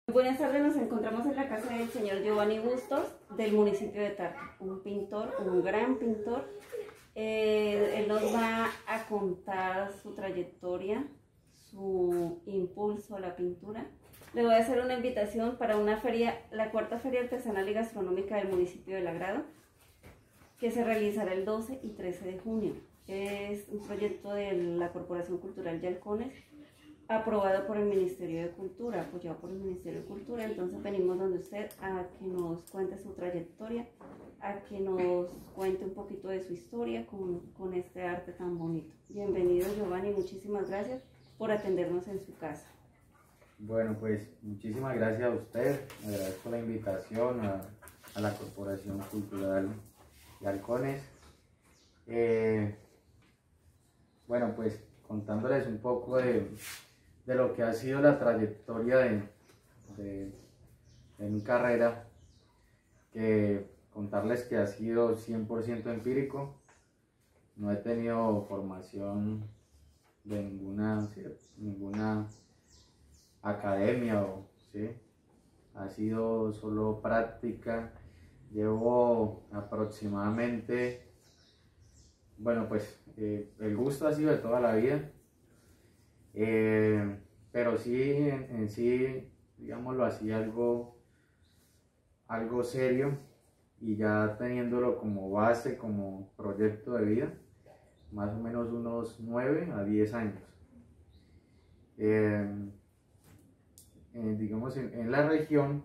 Buenas tardes, nos encontramos en la casa del señor Giovanni Bustos del municipio de Tarca, un pintor, un gran pintor. Él nos va a contar su trayectoria, su impulso a la pintura. Le voy a hacer una invitación para una feria, la cuarta Feria Artesanal y Gastronómica del municipio de Lagrado, que se realizará el 12 y 13 de junio. Es un proyecto de la Corporación Cultural Yalcones, aprobado por el Ministerio de Cultura, apoyado por el Ministerio de Cultura. Entonces venimos donde usted a que nos cuente su trayectoria, a que nos cuente un poquito de su historia con este arte tan bonito. Bienvenido, Giovanni, muchísimas gracias por atendernos en su casa. Bueno, pues muchísimas gracias a usted, agradezco la invitación a la Corporación Cultural Yalcones. Bueno, pues contándoles un poco de lo que ha sido la trayectoria de mi carrera, que contarles que ha sido 100% empírico. No he tenido formación de ninguna academia, ¿sí? Ha sido solo práctica. Llevo aproximadamente, bueno, pues el gusto ha sido de toda la vida. Pero sí, en sí, digámoslo así, algo serio, y ya teniéndolo como base, como proyecto de vida, más o menos unos 9 a 10 años. Digamos, en la región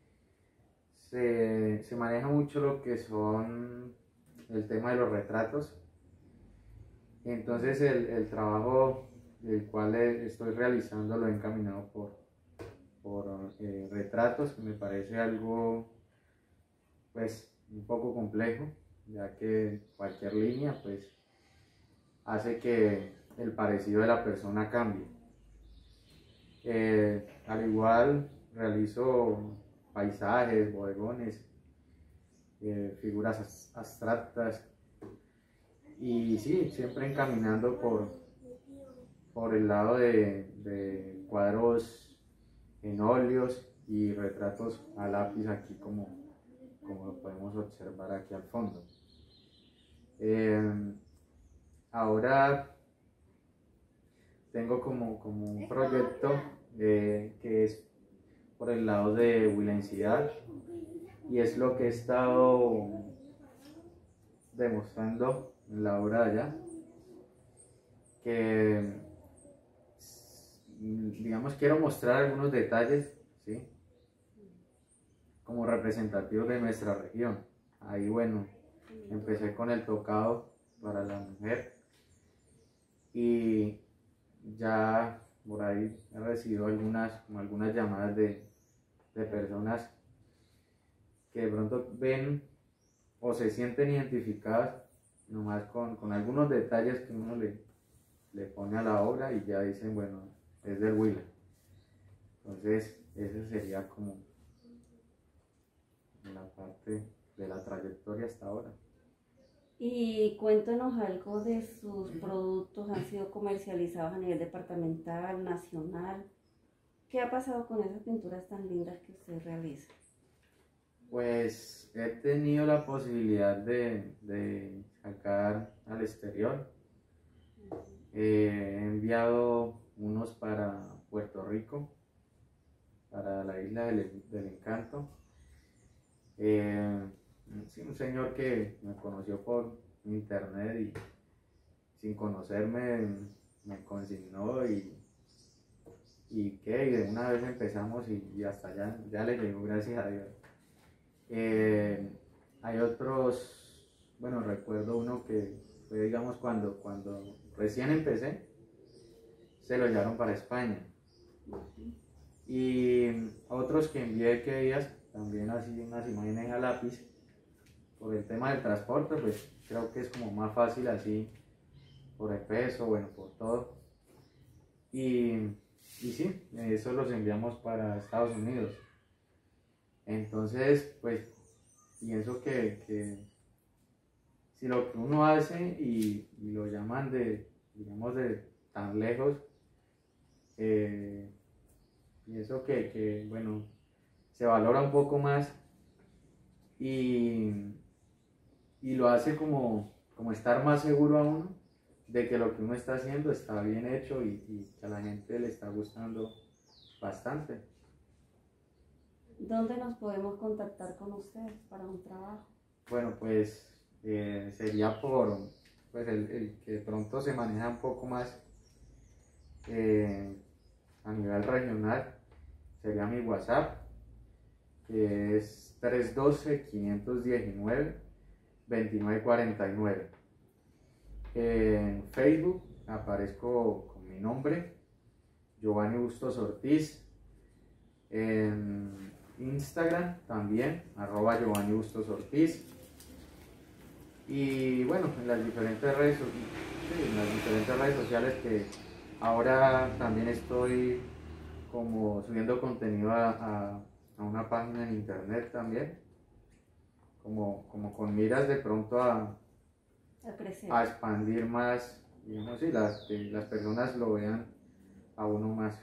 se maneja mucho lo que son el tema de los retratos. Entonces el trabajo el cual estoy realizando lo he encaminado por retratos, que me parece algo pues un poco complejo, ya que cualquier línea pues hace que el parecido de la persona cambie. Al igual realizo paisajes, bodegones, figuras abstractas, y sí, siempre encaminando por el lado de cuadros en óleos y retratos a lápiz, aquí como lo podemos observar aquí al fondo. Ahora tengo como un proyecto que es por el lado de Huilencidad, y es lo que he estado demostrando en la obra de allá, que digamos quiero mostrar algunos detalles, ¿sí?, como representativos de nuestra región. Ahí, bueno, empecé con el tocado para la mujer, y ya por ahí he recibido algunas llamadas de personas que de pronto ven o se sienten identificadas nomás con algunos detalles que uno le pone a la obra, y ya dicen, bueno, es del Huila. Entonces esa sería como la parte de la trayectoria hasta ahora. Y cuéntenos algo de sus productos. ¿Han sido comercializados a nivel departamental, nacional? ¿Qué ha pasado con esas pinturas tan lindas que usted realiza? Pues he tenido la posibilidad de sacar al exterior. He enviado unos para Puerto Rico, para la isla del Encanto. Sí, un señor que me conoció por internet y sin conocerme me consignó, y de una vez empezamos, y hasta allá ya le llegó, gracias a Dios. Hay otros, bueno, recuerdo uno que fue, digamos, cuando recién empecé, se lo llevaron para España. Y otros que envié, que ellas también así unas imágenes a lápiz. Por el tema del transporte, pues creo que es como más fácil así, por el peso, bueno, por todo. Y sí, eso los enviamos para Estados Unidos. Entonces, pues pienso que si lo que uno hace y lo llaman digamos, de tan lejos, Pienso que, bueno, se valora un poco más y, y lo hace como estar más seguro a uno de que lo que uno está haciendo está bien hecho y que a la gente le está gustando bastante. ¿Dónde nos podemos contactar con ustedes para un trabajo? Bueno, pues sería por pues el que de pronto se maneja un poco más a nivel regional, sería mi WhatsApp, que es 312-519-2949. En Facebook aparezco con mi nombre, Giovanni Bustos Ortiz. En Instagram también, @Giovanni Bustos Ortiz. Y bueno, en las diferentes redes, sí, en las diferentes redes sociales que ahora también estoy como subiendo contenido a una página en internet también, como con miras de pronto A crecer. a expandir más, digamos, y que las personas lo vean a uno más.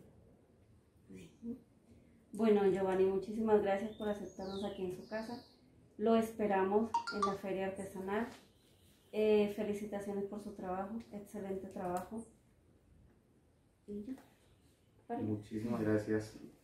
Bueno, Giovanni, muchísimas gracias por aceptarnos aquí en su casa. Lo esperamos en la feria artesanal. Felicitaciones por su trabajo, excelente trabajo. Y ya. Muchísimas gracias.